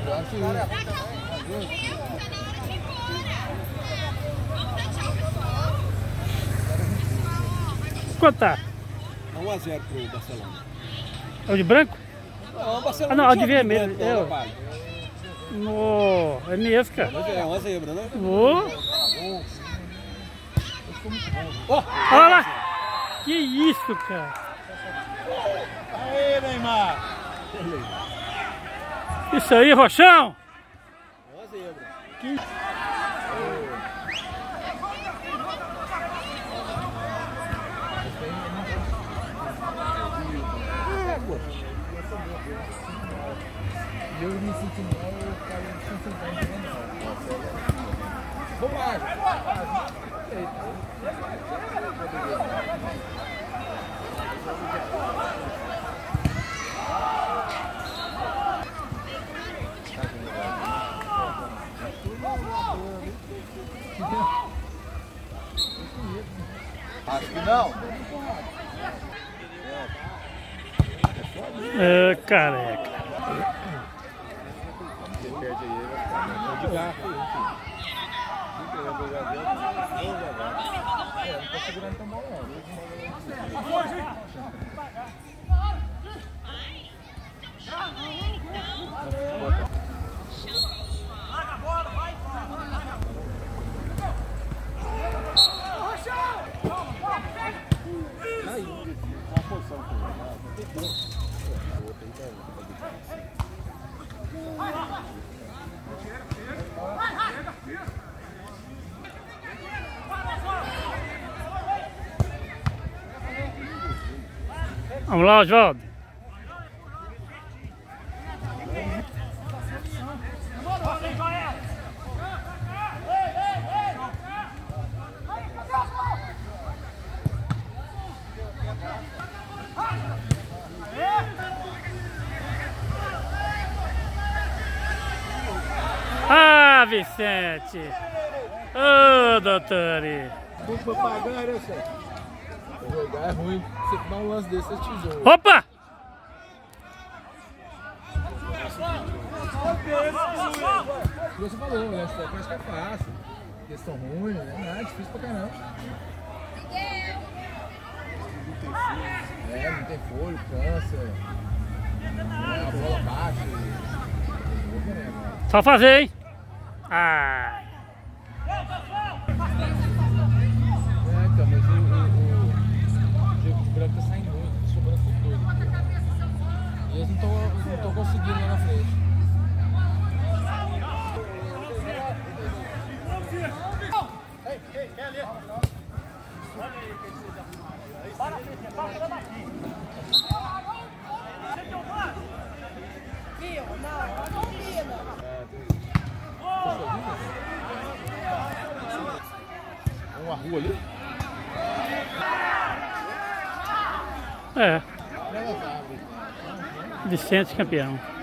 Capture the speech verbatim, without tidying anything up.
Quanto tá? um a zero pro Barcelona. É o de branco? Não, o Barcelona. Ah, não, é o de tinha vermelho. branco, É, não, o- rapaz. no... é mesmo, cara. Mas é uma zebra, né? Ô, Ó, olha lá! Que isso, cara? Aê, Neymar! Isso aí, Rochão! Uma zebra. Que... Eu me senti mal, eu ficava desconcentrado. Bobagem. Acho que não. É, careca. Você perde aí, vai ficar de garfo aí, filho. É, não tô segurando tão mal, não. Vamos lá, Oswaldo. Ah, Vicente! Ô, oh, doutor! Tudo pra pagar, né, chefe? Jogar é ruim. Você dá um lance desse, é tesouro. Opa! Você falou, né? Você parece que é fácil. Eles estão ruins, não é nada, é difícil pra caramba. É, não tem folho, cansa. É, a bola baixa. Só fazer, hein? Ah! É, então, mas o, o, o jogo branco tá saindo muito, tá sobrando por tudo. E eles não estão conseguindo lá na frente. Ei, ei, quer ali? Olha aí, quem você já para, para daqui. Viu? Não, não combina. Uma rua ali? É. Vicente campeão.